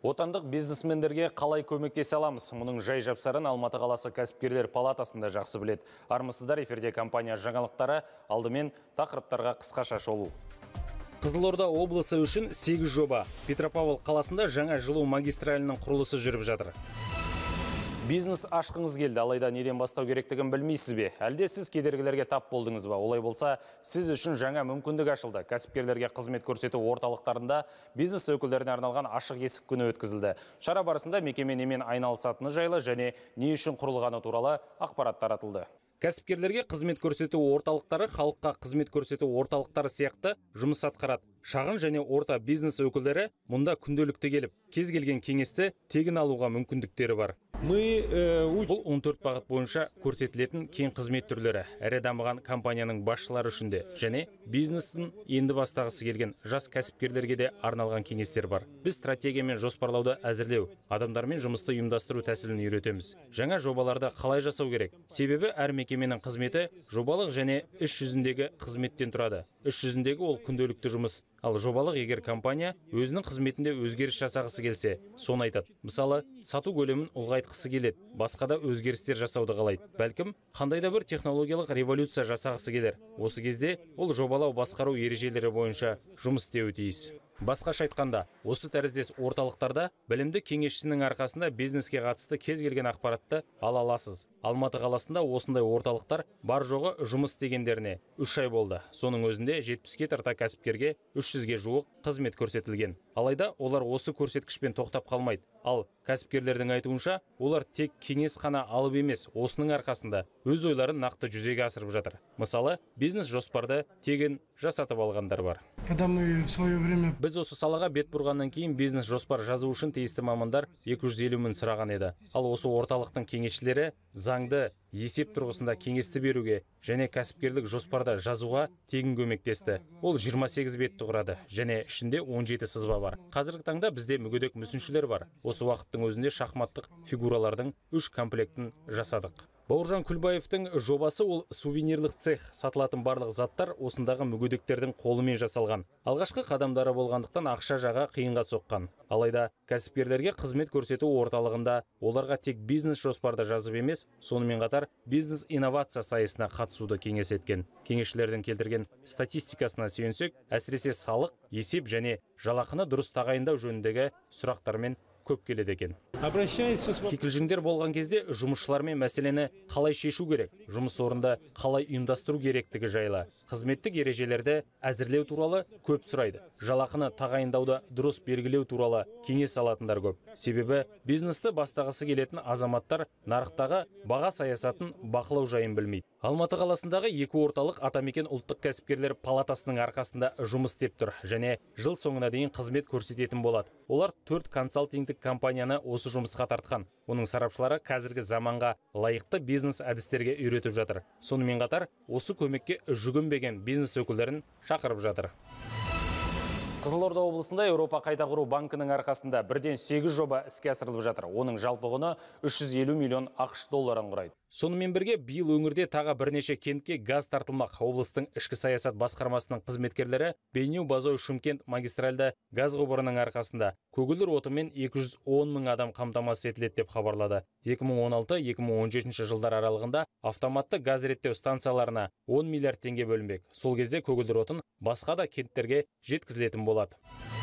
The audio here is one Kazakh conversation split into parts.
Отандық бизнесмендерге қалай көмектесе аламыз? Мұның жай жапсарын Алматы қаласы кәсіпкерлер палатасында жақсы біледі. Армысыздар, эфирде компания жаңалықтары, алдымен тақырыптарға қысқаша шолу. Қызылорда облысы үшін 8 жоба. Петропавл қаласында жаңа жылу магистралінің құрылысы жүріп жатыр. Бизнес ашқыңыз келді, алайда неден бастау керектігін білмейсіз бе? Әлде сіз кедергілерге тап болдыңыз ба? Олай болса, сіз үшін жаңа мүмкіндік ашылды. Кәсіпкерлерге қызмет көрсету орталықтарында бизнес өкілдеріне арналған ашық есік күні өткізілді. Шара барысында мекеме немен айналысатыны жайлы және не үшін құрылғаны туралы ақпарат таратылды. Кәсіпкерлерге қызмет көрсету орталықтары халыққа қызмет көрсету орталықтары сияқты жұмыс атқарады. Шағын және орта бизнес өкілдері мұнда күнделікті келіп, кез келген кеңесті тегін алуға мүмкіндіктері бар. Бұл 14 бағыт бойынша көрсетілетін кең қызмет түрлері. Әрі дамыған компанияның басшылары үшін де және бизнестің енді бастағысы келген жас кәсіпкерлерге де арналған кеңестер бар. Біз стратегия мен жоспарлауды әзірлеу, адамдармен жұмысты ұйымдастыру тәсілін үйретеміз. Жаңа жобаларды қалай жасау керек? Себебі әр мекеменің қызметі жобалық және іс жүзіндегі қызметтен тұрады. Іс жүзіндегі ол күнделікті жұмыс. Ал жобалық егер компания өзінің қызметінде өзгеріс жасағысы келсе, соны айтады. Мысалы, сату көлемін ұлғайтқысы келеді, басқа да өзгерістер жасауды қалайды. Бәлкім, қандай да бір технологиялық революция жасағысы келер. Осы кезде ол жобалау басқару ережелері бойынша жұмыс істеуі тиіс. Басқаша айтқанда, осы тәріздес орталықтарда білімді кеңесшінің арқасында бизнеске қатысты кез келген ақпаратты ала аласыз. Алматы қаласында осындай орталықтар бар жоғы жұмыс істегендеріне 3 ай болды. Соның өзінде 70-ке тарта кәсіпкерге 300-ге жуық қызмет көрсетілген. Алайда олар осы көрсеткішпен тоқтап қалмайды. Ал кәсіпкерлердің айтуынша, олар тек кеңес қана алып емес, осының арқасында өз ойларын нақты жүзеге асырып жатыр. Мысалы, бизнес жоспарды тегін жасатып алғандар бар. Біз осы салаға бет бұрғаннан кейін бизнес жоспар жазу үшін тиісті мамандар 250 мың сұраған еді. Ал осы орталықтың кеңесшілері заңды есеп тұрғысында кеңесті беруге және кәсіпкерлік жоспарда жазуға тегін көмектесті. Ол 28 бетті құрады және ішінде 17 сызба бар. Қазіргі таңда бізде мүгедек мүсіншілер бар. Осы уақыттың өзінде шахматтық фигуралардың 3 комплектін жасадық. Бауыржан Күлбаевтың жобасы ол сувенирлік цех. Сатылатын барлық заттар осындағы мүгедектердің қолымен жасалған. Алғашқы қадамдары болғандықтан ақша жағы қиынға соққан. Алайда кәсіпкерлерге қызмет көрсету орталығында оларға тек бизнес жоспарды жазып емес, сонымен қатар бизнес инновация сайысына қатысуды кеңес еткен. Кеңесшілердің келтірген статистикасына сүйенсек, әсіресе салық, есеп және жалақыны дұрыс тағайындау жөніндегі сұрақтармен көп келеді екен. Кикілжіңдер болған кезде жұмысшылармен мәселені қалай шешу керек, жұмыс орында қалай ұйымдастыру керектігі жайлы, қызметтік ережелерді әзірлеу туралы көп сұрайды. Жалақыны тағайындауды дұрыс белгілеу туралы кеңес алатындар көп. Себебі бизнесті бастағысы келетін азаматтар нарықтағы баға саясатын бақылау жайын білмейді. Алматы қаласындағы 2 орталық Атамекен ұлттық кәсіпкерлер палатасының арқасында жұмыс істеп тұр және жыл соңына дейін қызмет көрсететін болады. Олар 4 консалтингтік компанияны осы жұмысқа тартқан. Оның сарапшылары қазіргі заманға лайықты бизнес әдістерге үйретіп жатыр. Сонымен қатар, осы көмекке жүгінбеген бизнес өкілдерін шақырып жатыр. Қызылорда облысында Еуропа қайта құру банкінің арқасында бірден 8 жоба іске асырылып жатыр. Оның жалпы құны 350 миллион ақш долларын құрайды. Сонымен бірге биыл өңірде тағы бірнеше кентке газ тартылмақ. Облыстың ішкі саясат басқармасының қызметкерлері Бейнеу Базой Шымкент магистральды газ құбырының арқасында көгілдір отынмен 210 мың адам қамтамасыз етіледі деп хабарлады. 2016-2017 жылдар аралығында автоматты газ реттеу станцияларына 10 миллиард теңге бөлінбек. Сол кезде көгілдір отын басқа да кенттерге жеткізілетін болады.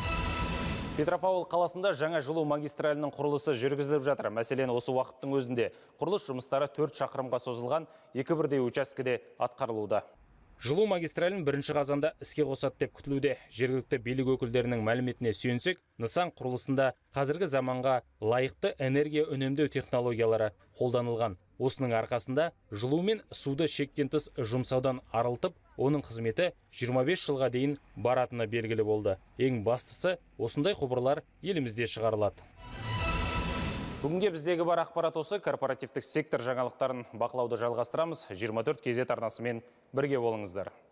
Петропавл қаласында жаңа жылу магистралінің құрылысы жүргізіліп жатыр. Мәселен, осы уақыттың өзінде құрылыс жұмыстары 4 шақырымға созылған 2 бірдей учаскеде атқарылуда. Жылу магистралін 1 қазанда іске қосады деп күтілуде. Жергілікті билік өкілдерінің мәліметіне сүйенсек, нысан құрылысында қазіргі заманға лайықты энергия үнемдеу технологиялары қолданылған. Осының арқасында жылу мен суды шектен тыс жұмсаудан арылтып, оның қызметі 25 жылға дейін баратыны белгілі болды. Ең бастысы, осындай құбырлар елімізде шығарылады. Бүгінге біздегі бар ақпарат осы. Корпоративтік сектор жаңалықтарын бақылауды жалғастырамыз. 24 KZ арнасымен бірге болыңыздар.